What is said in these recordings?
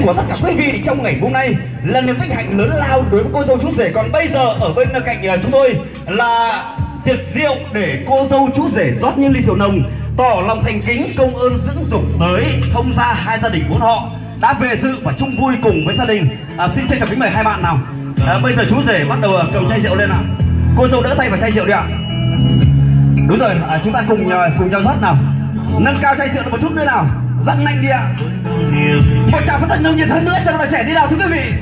của tất cả quý vị trong ngày hôm nay là niềm vinh hạnh lớn lao đối với cô dâu chú rể. Còn bây giờ ở bên cạnh chúng tôi là tiệc rượu để cô dâu chú rể rót những ly rượu nồng, tỏ lòng thành kính công ơn dưỡng dục tới thông gia hai gia đình bốn họ đã về dự và chung vui cùng với gia đình. Xin trân trọng kính mời hai bạn nào. Bây giờ chú rể bắt đầu cầm chai rượu lên nào. Cô dâu đỡ tay vào chai rượu đi ạ. Đúng rồi, chúng ta cùng nhau rót nào. Nâng cao chai rượu một chút nữa nào. Dặn mạnh đi ạ. Một tràng pháo tay nồng nhiệt hơn nữa cho bạn trẻ đi nào thưa quý vị.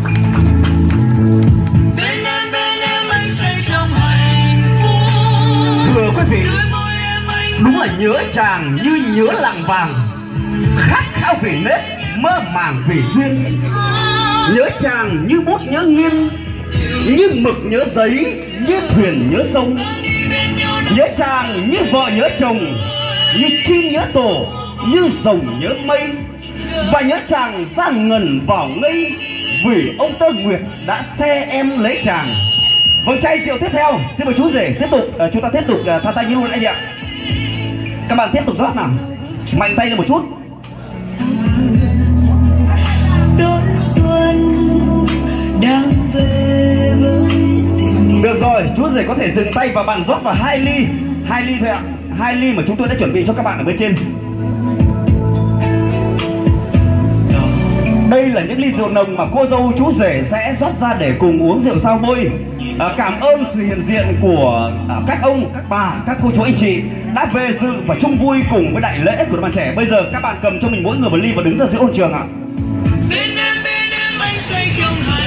Thưa quý vị, đúng là nhớ chàng như nhớ làng vàng, khát khao vì nết, mơ màng vì duyên. Nhớ chàng như bút nhớ nghiêng, như mực nhớ giấy, như thuyền nhớ sông. Nhớ chàng như vợ nhớ chồng, như chim nhớ tổ, như rồng nhớ mây. Và nhớ chàng ra ngần vào ngây, vì ông Tơ Nguyệt đã xe em lấy chàng. Vâng, chai rượu tiếp theo xin mời chú rể tiếp tục. Chúng ta tiếp tục tha tay như luôn anh ạ. Các bạn tiếp tục rót nào, mạnh tay lên một chút. Đón xuân đang về với tình. Được rồi, chú rể có thể dừng tay và bạn rót vào hai ly thôi ạ. 2 ly mà chúng tôi đã chuẩn bị cho các bạn ở bên trên. Đây là những ly rượu nồng mà cô dâu chú rể sẽ rót ra để cùng uống rượu sao môi. Cảm ơn sự hiện diện của các ông, các bà, các cô chú anh chị đã về dự và chung vui cùng với đại lễ của đôi bạn trẻ. Bây giờ các bạn cầm cho mình mỗi người một ly và đứng ra giữa hội trường ạ. Bên em anh say trong